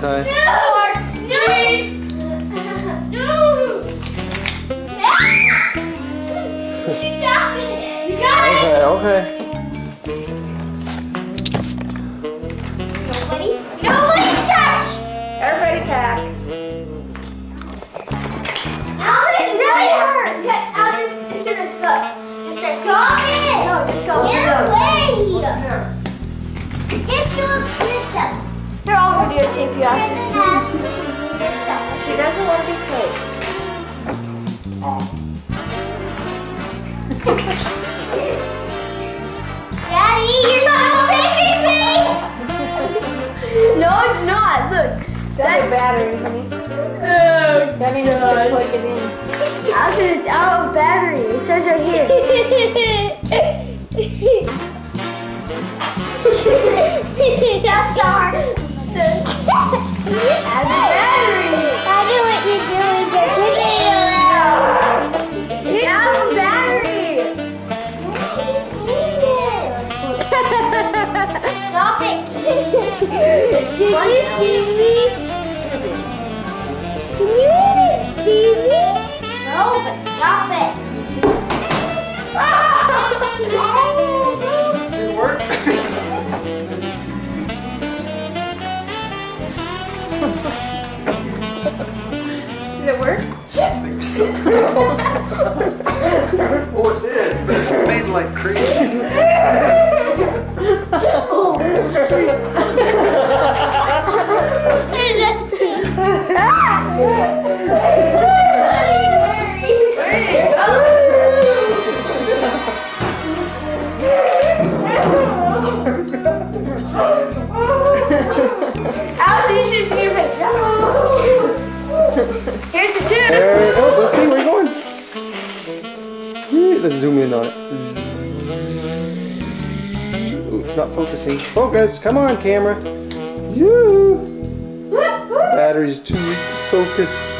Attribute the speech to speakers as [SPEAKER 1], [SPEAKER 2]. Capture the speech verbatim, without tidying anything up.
[SPEAKER 1] time.
[SPEAKER 2] No! No! No! Stop it! You got it!
[SPEAKER 1] Okay, okay.
[SPEAKER 2] Nobody? Nobody touch!
[SPEAKER 3] Everybody pack.
[SPEAKER 2] Alice really hurt! Alice, just do this, look. Just say, stop it! No, just go. Get away! Just do this up.
[SPEAKER 3] Here, I'll videotape you, Austin.
[SPEAKER 2] She doesn't want to be paid. Daddy, you're still taking me!
[SPEAKER 3] No, it's not. Look. That's a battery, honey. That means you can plug it in. Austin, it's out of battery. It says right here.
[SPEAKER 2] That's the hardest.
[SPEAKER 3] Out of battery.
[SPEAKER 2] I know what you're doing. You're taking it around.
[SPEAKER 3] It's out of battery.
[SPEAKER 2] No, just take it. Stop it. Did you see me? Can you see me? No, but stop it.
[SPEAKER 1] Did it work?
[SPEAKER 3] Did it work?
[SPEAKER 1] I think so. Oh, it did, but it's made like crazy.
[SPEAKER 3] Allison, you should see your face. Here's the tube.
[SPEAKER 1] There, oh, let's see where you're going. Let's zoom in on it. Ooh, it's not focusing. Focus, come on, camera. You. Battery's too weak to focus.